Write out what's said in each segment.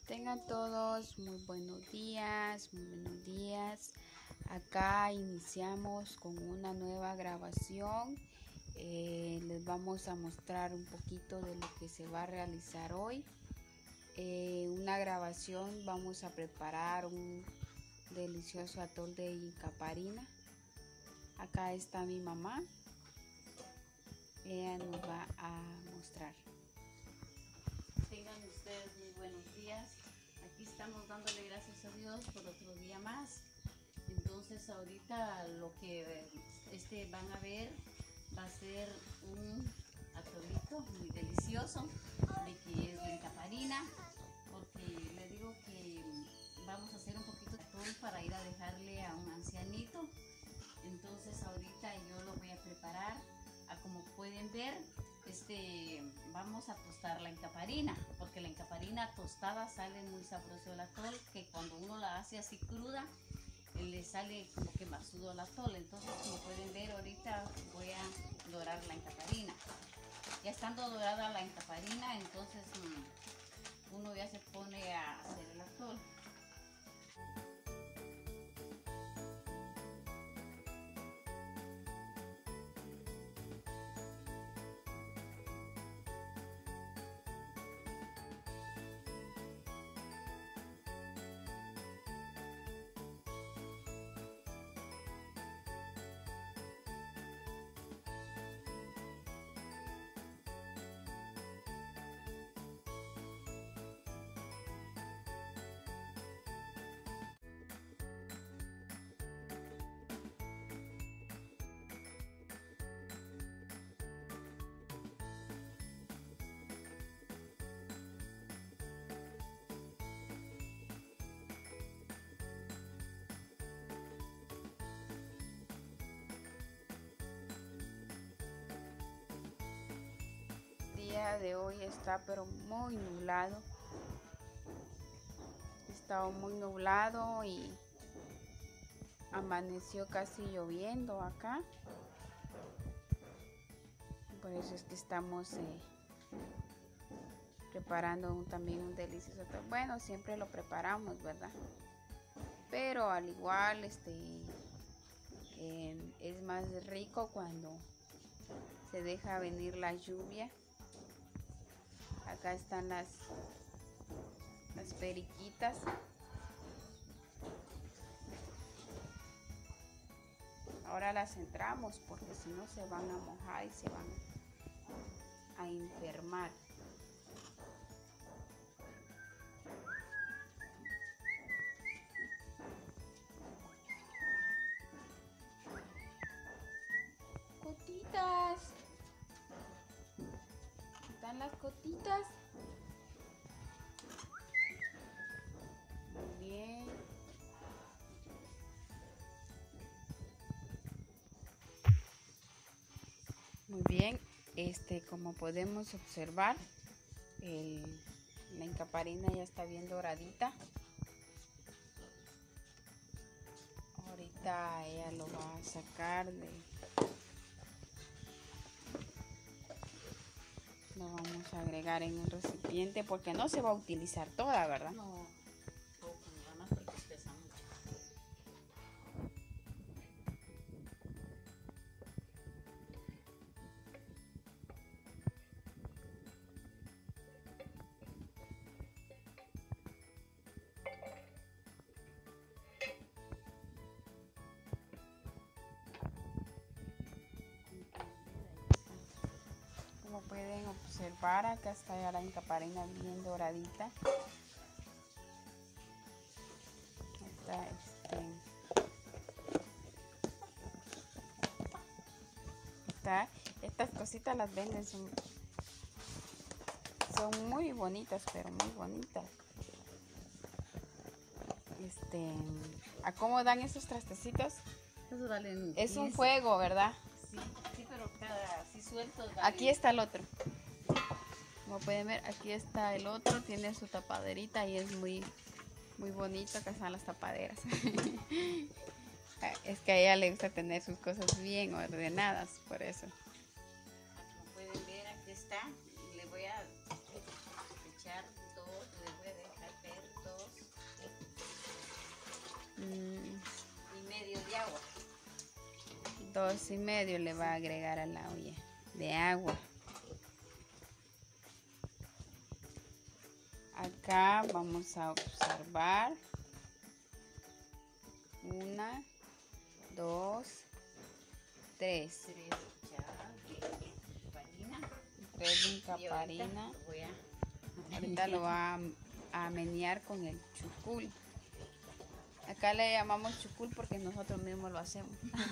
Tengan todos muy buenos días, muy buenos días. Acá iniciamos con una nueva grabación. Les vamos a mostrar un poquito de lo que se va a realizar hoy. Una grabación, vamos a preparar un delicioso atol de incaparina. Acá está mi mamá. Ella nos va a mostrar. Tengan ustedes muy buenos días. Aquí estamos dándole gracias a Dios por otro día más. Entonces ahorita lo que van a ver va a ser un atolito muy delicioso de que es de incaparina, porque le digo que vamos a hacer un poquito de atol para ir a dejarle a un ancianito. Entonces ahorita yo lo voy a preparar. Como pueden ver, vamos a tostar la incaparina, porque la incaparina tostada sale muy sabroso el atol, que cuando uno la hace así cruda, le sale como que masudo el atol. Entonces, como pueden ver, ahorita voy a dorar la incaparina. Ya estando dorada la incaparina, entonces uno ya se pone a hacer el atol. El día de hoy está pero muy nublado. Está muy nublado y amaneció casi lloviendo acá. Por eso es que estamos preparando también un delicioso atol. Bueno, siempre lo preparamos, ¿verdad? Pero al igual es más rico cuando se deja venir la lluvia. Acá están las periquitas. Ahora las entramos porque si no se van a mojar y se van a enfermar. Cotitas. ¿Están las cotitas? Muy bien. Muy bien. Como podemos observar, la incaparina ya está bien doradita. Ahorita ella lo va a sacar lo vamos a agregar en un recipiente porque no se va a utilizar toda, ¿verdad? No, poco, nada más porque pesa mucho. Como pueden observar, acá está ya la incaparina bien doradita. Estas cositas las venden, son muy bonitas, pero muy bonitas. ¿A cómo dan esos trastecitos? Eso valen Es 15. un fuego, ¿verdad? Sí, pero cada así suelto. Aquí está el otro. Como pueden ver, aquí está el otro, tiene su tapaderita y es muy bonito. Acá están las tapaderas. Es que a ella le gusta tener sus cosas bien ordenadas, por eso. Como pueden ver, aquí está. Le voy a echar todo, le voy a dejar ver 2,5 le va a agregar a la olla de agua. Acá vamos a observar 1, 2, 3. 3 caparina. Ahorita lo va a menear con el chucul. Acá le llamamos chucul porque nosotros mismos lo hacemos.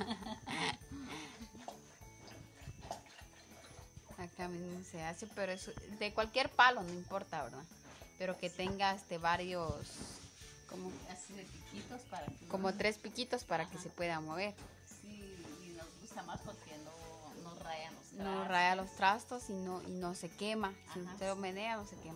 Acá mismo se hace, pero es de cualquier palo, no importa, ¿verdad? Pero que tenga varios, así de piquitos para que como 3 piquitos para que se pueda mover. Sí, y nos gusta más porque no rayan los trastos. No raya los trastos y no se quema. Si usted lo menea, no se quema.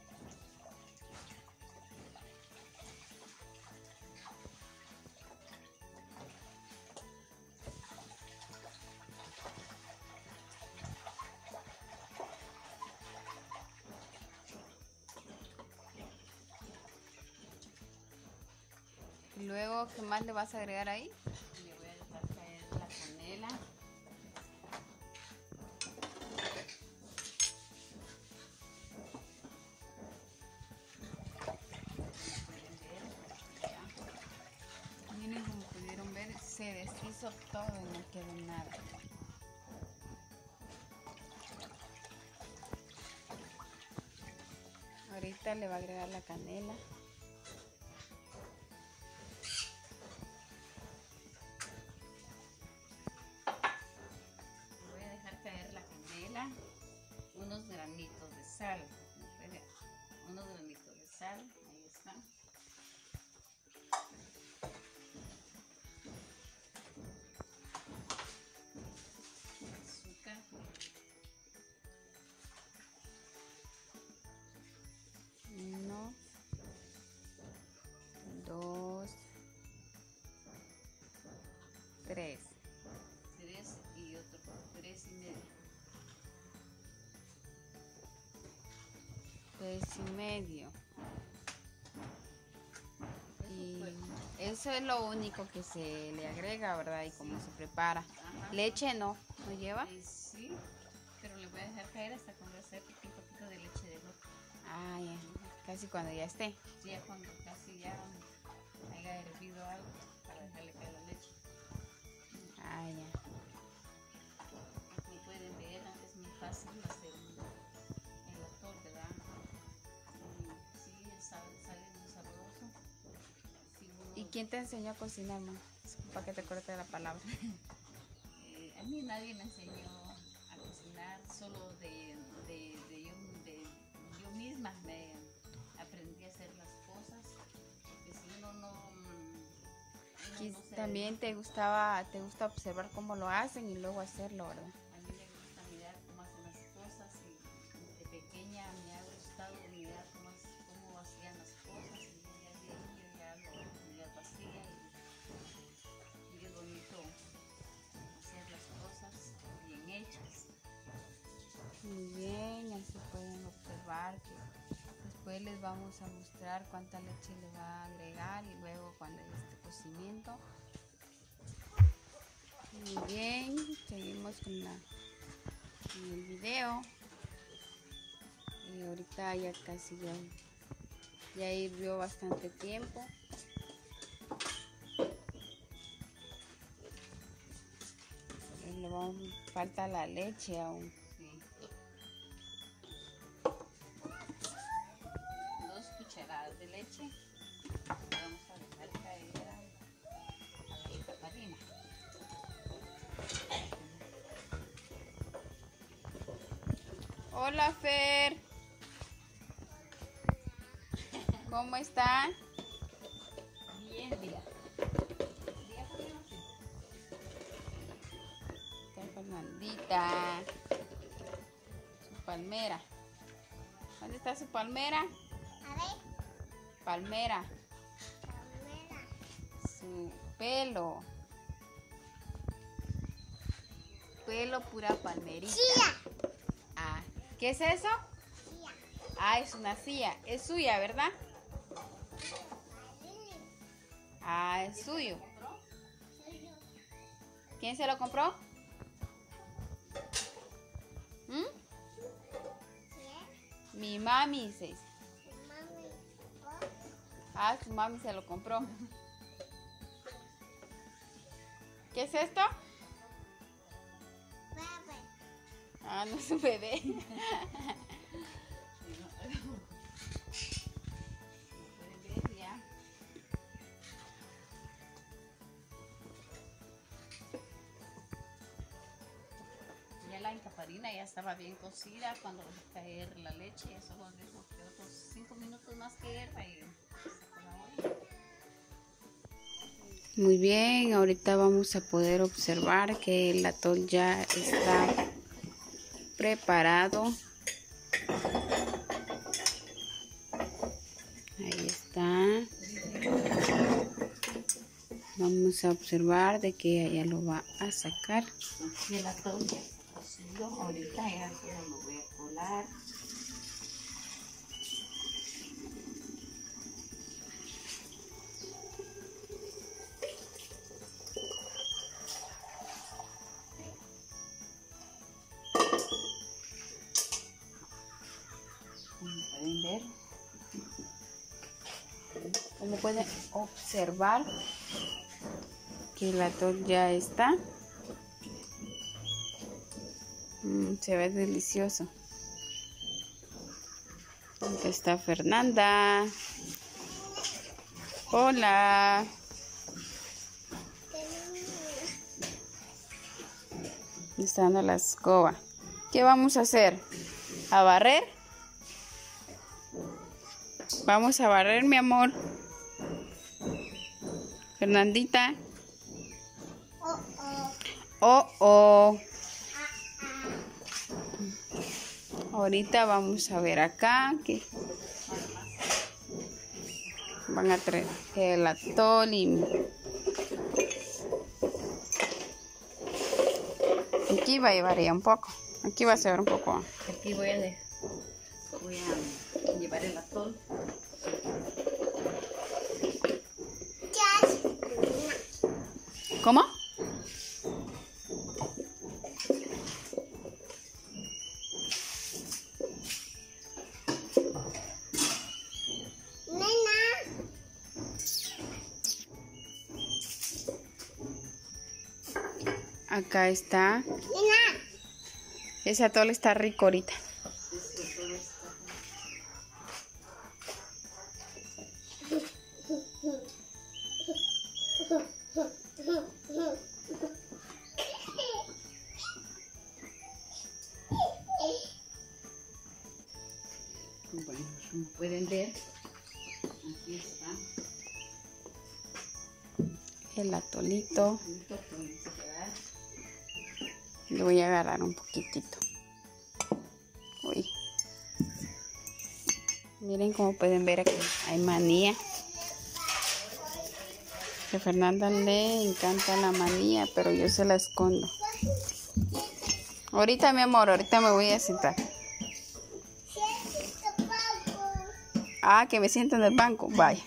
Y luego, ¿qué más le vas a agregar ahí? Le voy a dejar caer la canela. Miren, como pudieron ver, se deshizo todo y no quedó nada. Ahorita le va a agregar la canela. Voy a dejar caer la canela, unos granitos de sal. Unos granitos de sal, ahí están. Azúcar. 1, 2, 3. 3 y otro 3,5. 3,5. Y eso es lo único que se le agrega, ¿verdad? Y cómo se prepara. Ajá. Leche no lleva. Sí, pero le voy a dejar caer hasta cuando esté un poquito de leche de lote. Ah, ya. Casi cuando ya esté. Sí, ya cuando casi ya haya hervido algo para dejarle caer la leche. Ah, ya. Como pueden ver, es muy fácil hacer el atol, ¿verdad? Sí, sale muy sabroso. Sí, ¿Y quién te enseñó a cocinar, ma? Disculpa que te corte la palabra. A mí nadie me enseñó a cocinar, solo de yo misma me aprendí a hacer las cosas, porque si uno no se También te gusta observar cómo lo hacen y luego hacerlo, ¿verdad? A mí me gusta mirar cómo hacen las cosas y de pequeña me ha gustado mirar cómo hacían las cosas y yo ya lo hacía y es bonito hacer las cosas bien hechas. Muy bien, así pueden observar que después les vamos a mostrar cuánta leche le va a agregar y luego cuando esté cocimiento. Muy bien, seguimos con el video. Y ahorita ya casi ya hirvió bastante tiempo. Falta la leche aún. Sí. 2 cucharadas de leche. Vamos a dejar caer a la caparina. Hola, Fer. ¿Cómo está? Bien, mira. Está Fernandita. Su palmera. ¿Dónde está su palmera? A ver, Palmera. palmera. Su pelo. Pelo pura palmerita. Chía. Ah, ¿qué es eso? Chía. Ah, es una silla. Es suya, ¿verdad? Ah, es suyo. Soy yo. ¿Quién se lo compró? ¿Quién? Mi mami, dice. Mami. Ah, su mami se lo compró. ¿Qué es esto? Bebé. Ah, no es un bebé. Ya la encaparina ya estaba bien cocida cuando dejé caer la leche. Eso lo dejo que otros 5 minutos más que hierva y saco la olla. Muy bien, ahorita vamos a poder observar que el atol ya está preparado. Ahí está. Vamos a observar de que ella lo va a sacar. Aquí el atol ya está cocido. Ahorita ya solo lo voy a colar. Como Como pueden ver, pueden observar que el atol ya está. Se ve delicioso. Aquí está Fernanda. Hola. Está dando la escoba. ¿Qué vamos a hacer? ¿A barrer? Vamos a barrer, mi amor. Fernandita. Oh, oh. Ahorita vamos a ver acá que van a traer el atol y aquí va a llevar ya un poco. Aquí va a ser un poco. aquí voy a llevar el atol. ¿Cómo? Acá está. Ese atol está rico ahorita. Bueno, como pueden ver, aquí está El atolito. listo que vamos a quedar. Le voy a agarrar un poquitito. Uy. Miren cómo pueden ver aquí. Hay manía. A Fernanda le encanta la manía, pero yo se la escondo. Ahorita, mi amor, ahorita me voy a sentar. Ah, que me siento en el banco. Vaya.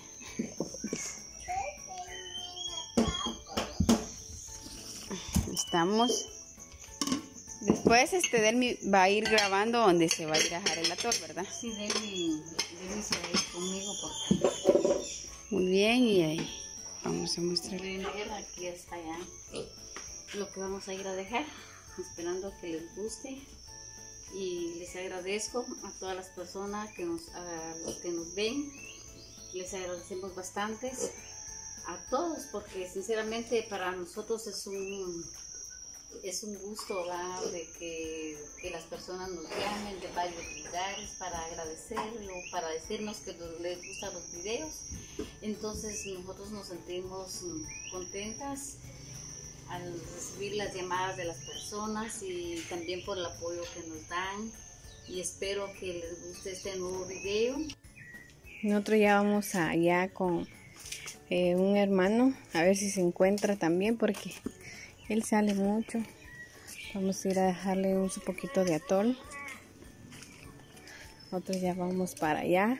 Estamos. Después Delmi va a ir grabando donde se va a ir a dejar el atol, ¿verdad? Sí, Delmi se va a ir conmigo porque... Muy bien, y ahí vamos a mostrar. Pueden ver, aquí está ya lo que vamos a ir a dejar, esperando que les guste. Y les agradezco a todas las personas a los que nos ven. Les agradecemos bastante a todos porque sinceramente para nosotros es un gusto, ¿verdad? De que las personas nos llamen de varios lugares para agradecerlo, para decirnos que les gustan los videos. Entonces nosotros nos sentimos contentas al recibir las llamadas de las personas y también por el apoyo que nos dan, y espero que les guste este nuevo video. Nosotros ya vamos allá con un hermano a ver si se encuentra también porque él sale mucho. Vamos a ir a dejarle un poquito de atol. Nosotros ya vamos para allá.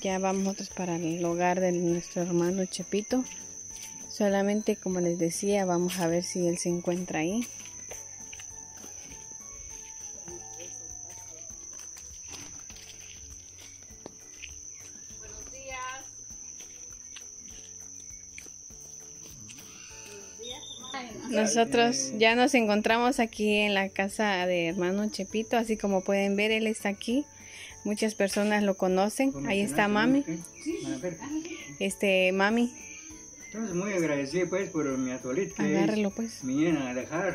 Ya vamos nosotros para el hogar de nuestro hermano Chepito. Solamente, como les decía, vamos a ver si él se encuentra ahí. Buenos días. Nosotros ya nos encontramos aquí en la casa de hermano Chepito, así como pueden ver, él está aquí. Muchas personas lo conocen. Ahí está Mami. Mami. Entonces muy agradecido pues por mi atolito que Agárrelo pues. me vienen a dejar.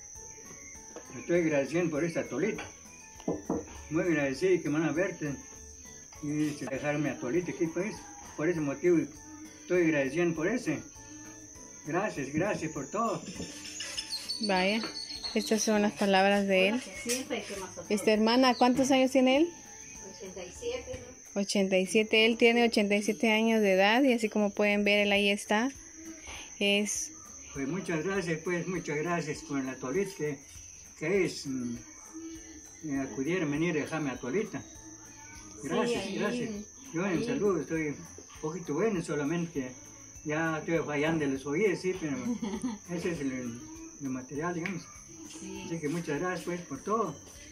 Estoy agradeciendo por esta atolito. Muy agradecido que me van a verte y dejar mi atolito aquí pues. Por ese motivo estoy agradeciendo por ese. Gracias, gracias por todo. Vaya, estas son las palabras de él. Siempre hay que más Hermana, ¿cuántos años tiene él? 87. 87, él tiene 87 años de edad y así como pueden ver, él ahí está. Pues muchas gracias por el atolito que es acudieron a venir a dejarme atolita. Gracias, Sí, gracias. Yo en salud estoy un poquito bueno, solamente ya estoy fallando los oídos, sí, pero ese es el material, digamos. Sí. Así que muchas gracias pues por todo.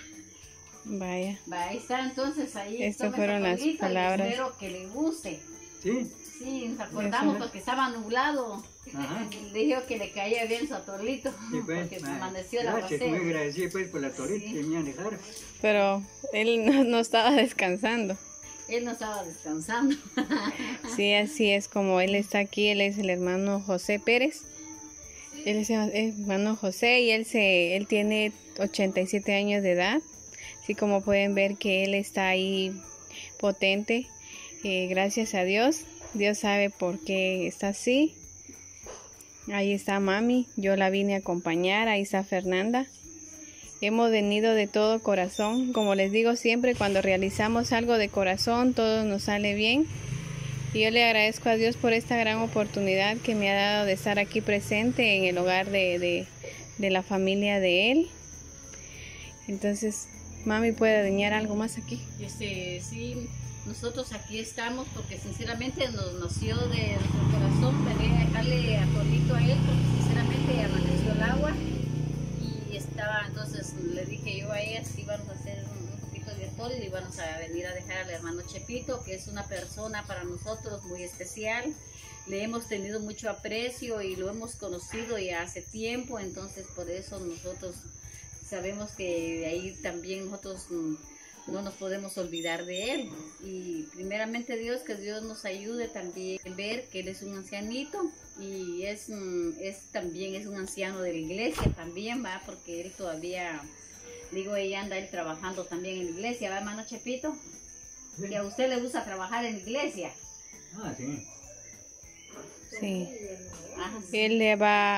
Vaya. Va, ahí está entonces ahí. Estas tome fueron su las atolito y palabras. espero que le guste. ¿Sí? Sí, nos acordamos porque estaba nublado. Ajá. Le dijo que le caía bien su atolito. Sí, pues, Porque amaneció el gracias, aguacero. muy agradecido pues por la atolito Sí. que me iban a dejar. Pero él no estaba descansando. Él no estaba descansando. Sí, así es como él está aquí. Él es el hermano José Pérez. Él es el hermano José y él tiene 87 años de edad. Así como pueden ver que él está ahí potente. Gracias a Dios. Dios sabe por qué está así. Ahí está Mami. Yo la vine a acompañar. Ahí está Fernanda. Hemos venido de todo corazón. Como les digo siempre, cuando realizamos algo de corazón, todo nos sale bien. Y yo le agradezco a Dios por esta gran oportunidad que me ha dado de estar aquí presente en el hogar de la familia de él. Entonces, Mami, ¿puede dañar algo más aquí? Sí, nosotros aquí estamos porque sinceramente nos nació de nuestro corazón venir a dejarle atolito a él porque sinceramente amaneció el agua y estaba, entonces le dije yo a ella si íbamos a hacer un poquito de atol y íbamos a venir a dejar al hermano Chepito, que es una persona para nosotros muy especial. Le hemos tenido mucho aprecio y lo hemos conocido ya hace tiempo, entonces por eso nosotros sabemos que de ahí también nosotros no nos podemos olvidar de él. Y primeramente Dios, que Dios nos ayude también a ver que él es un ancianito y también es un anciano de la iglesia también, va, porque él todavía, digo, ella anda él trabajando también en la iglesia, va, hermano Chepito, Sí. que a usted le gusta trabajar en la iglesia. Ah, sí. Sí. Ajá, sí. Él va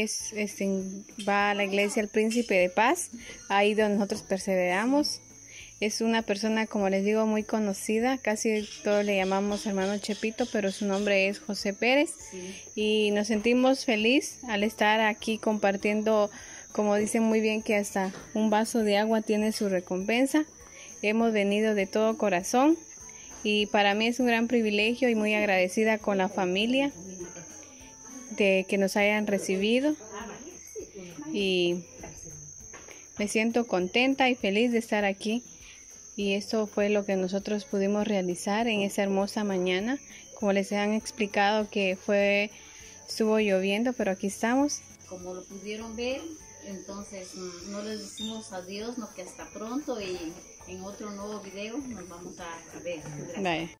a la iglesia El Príncipe de Paz, ahí donde nosotros perseveramos. Es una persona, como les digo, muy conocida, casi todos le llamamos hermano Chepito, pero su nombre es José Pérez. Sí. Y nos sentimos feliz al estar aquí compartiendo, como dicen muy bien, que hasta un vaso de agua tiene su recompensa. Hemos venido de todo corazón y para mí es un gran privilegio y muy agradecida con la familia de que nos hayan recibido y me siento contenta y feliz de estar aquí. Y esto fue lo que nosotros pudimos realizar en esa hermosa mañana. Como les han explicado que estuvo lloviendo, pero aquí estamos. Como lo pudieron ver, entonces no les decimos adiós, no, que hasta pronto y en otro nuevo video nos vamos a ver. Gracias. Bye.